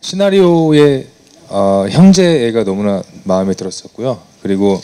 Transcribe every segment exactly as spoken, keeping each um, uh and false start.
시나리오의 어, 형제애가 너무나 마음에 들었었고요. 그리고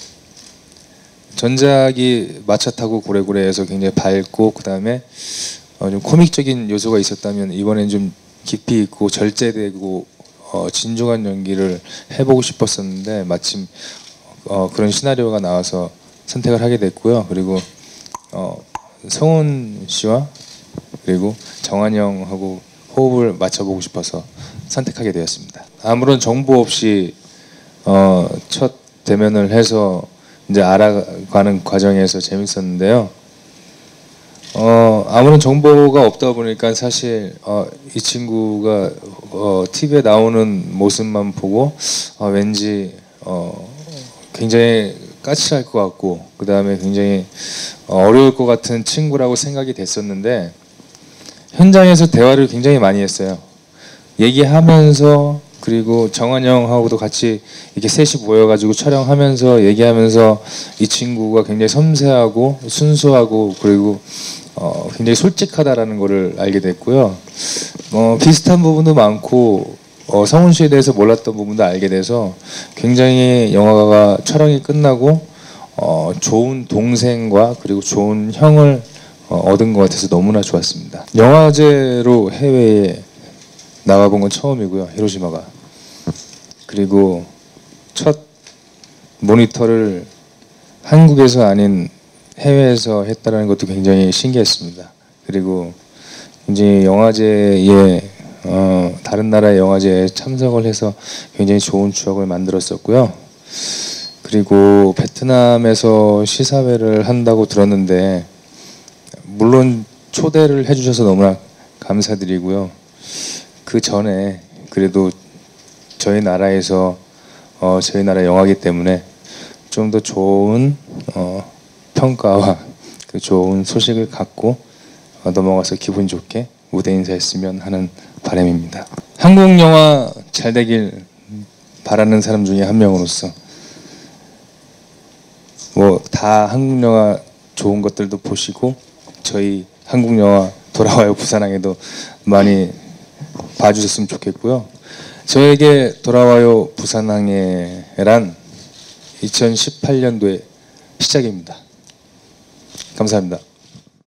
전작이 마차 타고 고래고래해서 굉장히 밝고 그 다음에 어, 좀 코믹적인 요소가 있었다면 이번엔 좀 깊이 있고 절제되고 어, 진중한 연기를 해보고 싶었었는데 마침 어, 그런 시나리오가 나와서 선택을 하게 됐고요. 그리고 어, 성훈 씨와 그리고 정한 형하고 호흡을 맞춰보고 싶어서 선택하게 되었습니다. 아무런 정보 없이 어, 첫 대면을 해서 이제 알아가는 과정에서 재밌었는데요. 어, 아무런 정보가 없다 보니까 사실 어, 이 친구가 어, 티비에 나오는 모습만 보고 어, 왠지 어, 굉장히 까칠할 것 같고 그 다음에 굉장히 어려울 것 같은 친구라고 생각이 됐었는데 현장에서 대화를 굉장히 많이 했어요. 얘기하면서 그리고 정한 형하고도 같이 이렇게 셋이 모여가지고 촬영하면서 얘기하면서 이 친구가 굉장히 섬세하고 순수하고 그리고 어, 굉장히 솔직하다라는 것을 알게 됐고요. 어, 비슷한 부분도 많고 어, 성훈 씨에 대해서 몰랐던 부분도 알게 돼서 굉장히 영화가 촬영이 끝나고 어, 좋은 동생과 그리고 좋은 형을 어, 얻은 것 같아서 너무나 좋았습니다. 영화제로 해외에 나가본 건 처음이고요. 히로시마가. 그리고 첫 모니터를 한국에서 아닌 해외에서 했다는 것도 굉장히 신기했습니다. 그리고 굉장히 영화제에 어, 다른 나라의 영화제에 참석을 해서 굉장히 좋은 추억을 만들었었고요. 그리고 베트남에서 시사회를 한다고 들었는데 물론 초대를 해주셔서 너무나 감사드리고요. 그 전에 그래도 저희 나라에서 어, 저희 나라 영화이기 때문에 좀 더 좋은 어, 평가와 그 좋은 소식을 갖고 어, 넘어가서 기분 좋게 무대 인사했으면 하는 바람입니다. 한국 영화 잘 되길 바라는 사람 중에 한 명으로서 뭐 다 한국 영화 좋은 것들도 보시고 저희 한국 영화 돌아와요 부산항에도 많이 봐주셨으면 좋겠고요. 저에게 돌아와요 부산항해란 이천십팔 년도의 시작입니다. 감사합니다.